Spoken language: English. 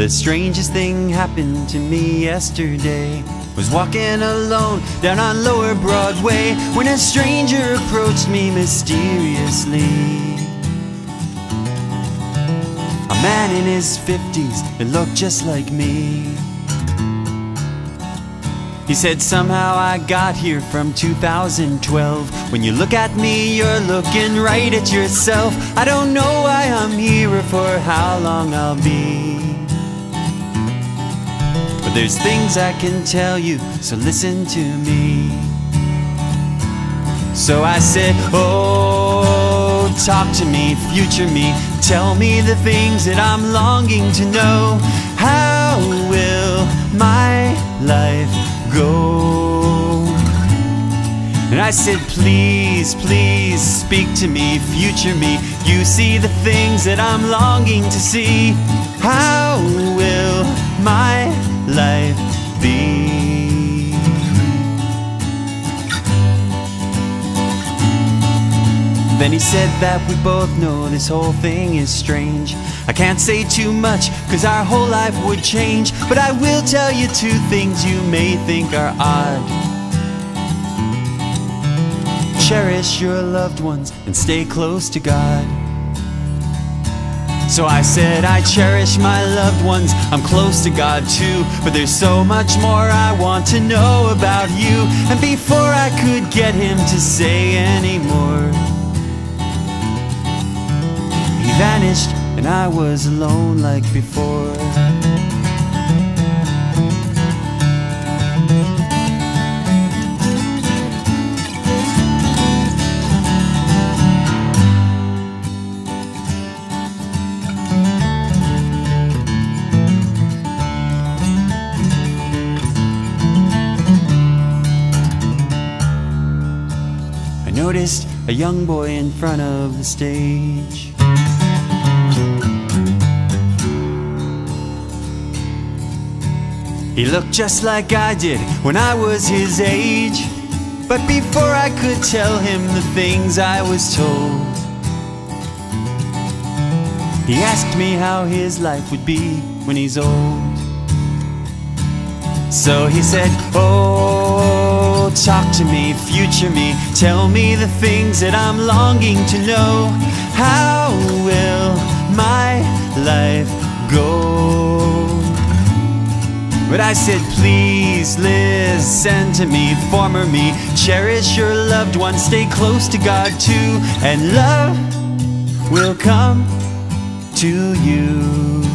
The strangest thing happened to me yesterday. Was walking alone down on lower Broadway when a stranger approached me mysteriously. A man in his 50s that looked just like me. He said, somehow I got here from 2012. When you look at me, you're looking right at yourself. I don't know why I'm here or for how long I'll be, but there's things I can tell you, so listen to me. So I said, oh, talk to me, future me. Tell me the things that I'm longing to know. How will my life go? And I said, please, please speak to me, future me. You see the things that I'm longing to see. How will my life be? Then he said that we both know this whole thing is strange. I can't say too much, cause our whole life would change, but I will tell you two things you may think are odd. Cherish your loved ones and stay close to God. So I said, I cherish my loved ones, I'm close to God too, but there's so much more I want to know about you. And before I could get him to say any more, he vanished and I was alone like before. I noticed a young boy in front of the stage. He looked just like I did when I was his age, but before I could tell him the things I was told, he asked me how his life would be when he's old. So he said, oh, talk to me, future me. Tell me the things that I'm longing to know. How will my life go? But I said, please listen to me, former me. Cherish your loved ones, stay close to God too, and love will come to you.